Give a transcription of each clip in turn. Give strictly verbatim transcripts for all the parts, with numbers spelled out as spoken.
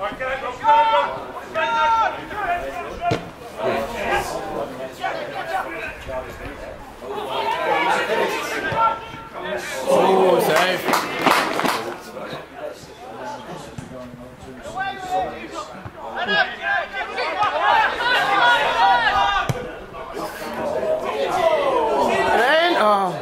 Oh, safe. In. Oh.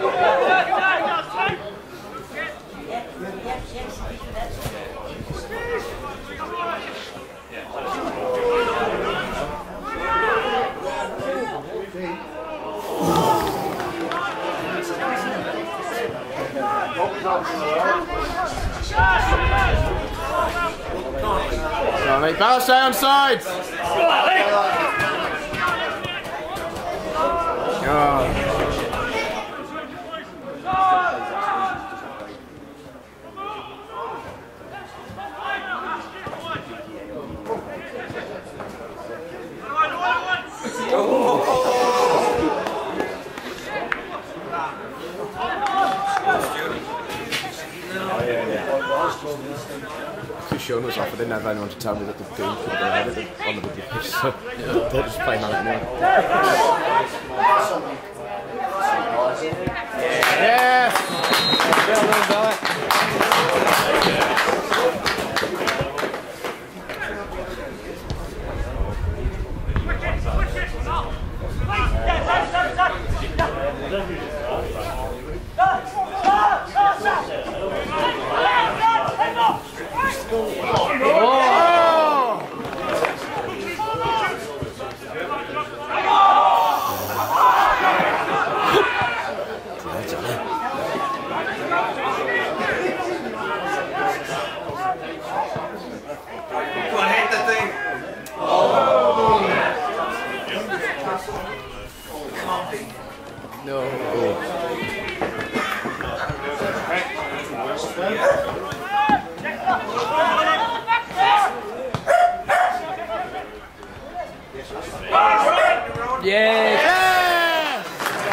Come on, mate. Balance down sides. Oh. Showing us off, I didn't have anyone to tell me that the game could go ahead on the video pitch, so they're just playing on it now. Yes! Well done, Bella. No. Yeah. Yeah.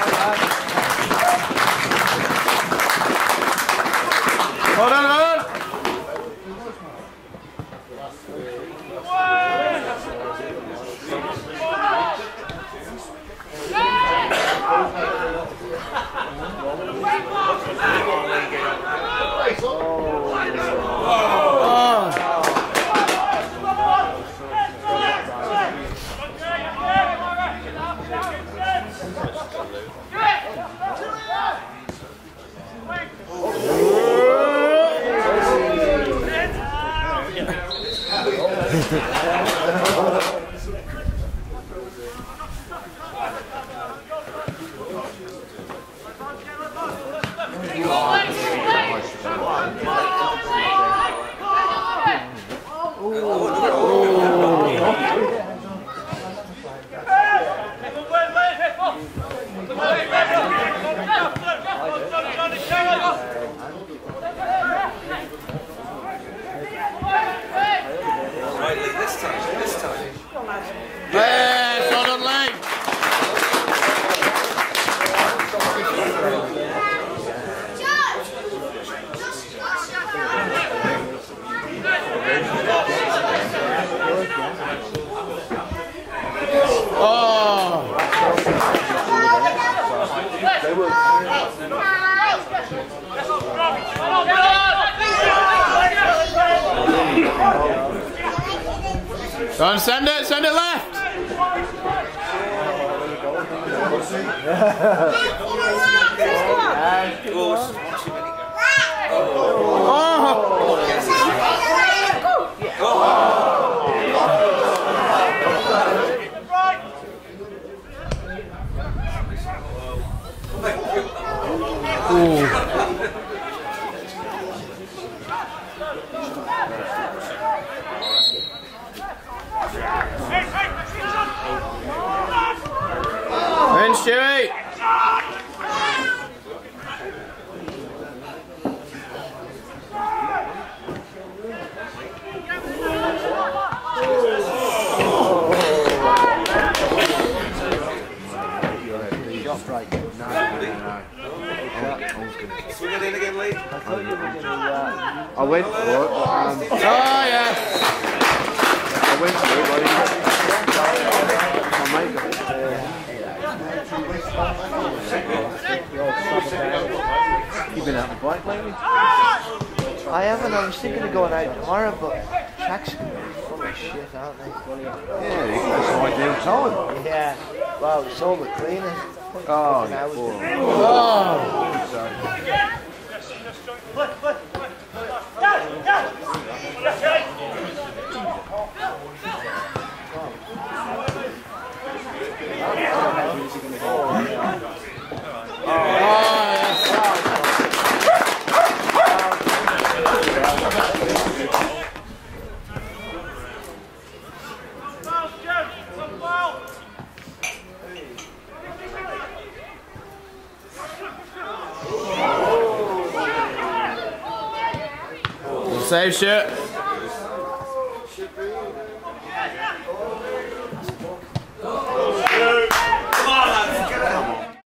Hold on, hold on. Yes, on the leg. Oh. Don't send it, send it left. Win, Stewie! Just right. No, no, no. Swing it in again, Lee. I thought you were going to. Uh, I went for it, but. Um, oh, yeah! was thinking of going out tomorrow, but tracks can be full of shit, aren't they? Yeah, that's my ideal time. Yeah. Well, it's all the cleaners. Oh, Hours. Save shit.